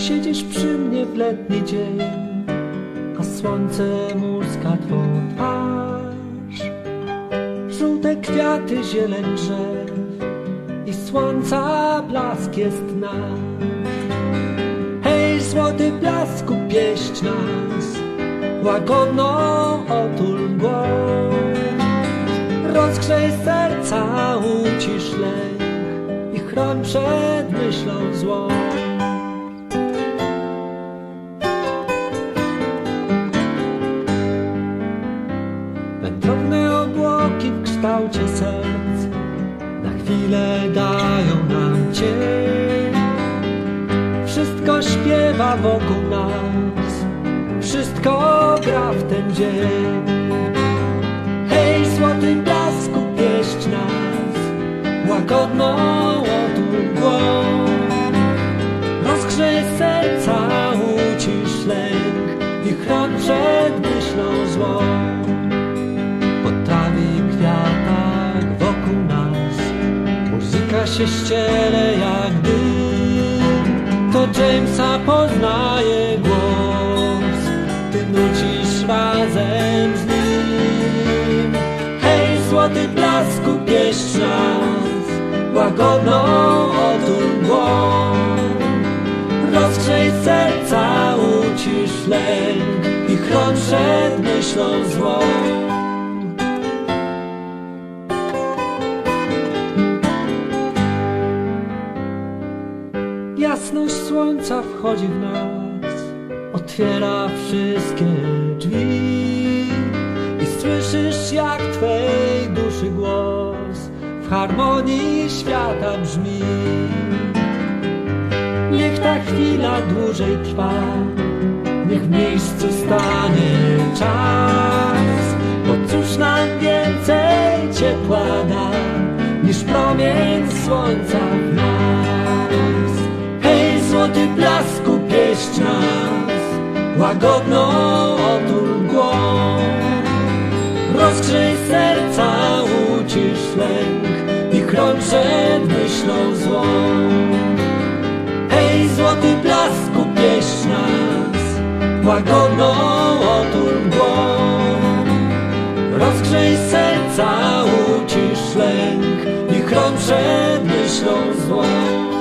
Siedzisz przy mnie w letni dzień, a słońce muska twą twarz. Żółte kwiaty, zieleń drzew i słońca blask jest nasz. Hej, złoty blasku, pieść nas, łagodną otul mgłą. Rozgrzej serca, ucisz lęk i chroń przed myślą złą. Wędrowne obłoki w kształcie serc na chwilę dają nam cień. Wszystko śpiewa wokół nas, wszystko gra w ten dzień. Hej, złoty blasku, pieść nas, łagodną otul mgłą. Rozgrzej serca, ucisz lęk i chroń przed myślą złą. Po trawie i kwiatach wokół nas muzyka się ściele jak dym. To Jamesa poznaje głos, ty nucisz razem z nim. Hej, złoty blasku, pieść nas, łagodną otul mgłą. Rozgrzej serca, ucisz lęk i chroń przed myślą złą. Jasność słońca wchodzi w nas, otwiera wszystkie drzwi i słyszysz, jak twej duszy głos w harmonii świata brzmi. Niech ta chwila dłużej trwa, niech w miejscu stanie czas, bo cóż nam więcej ciepła da niż promień słońca w nas. Hej, złoty blasku, pieść nas, łagodną otul mgłą. Rozgrzej serca, ucisz lęk i chroń przed myślą złą. Hej, złoty blasku, pieść nas, łagodną otul mgłą. Rozgrzej serca, ucisz lęk i chroń przed myślą złą.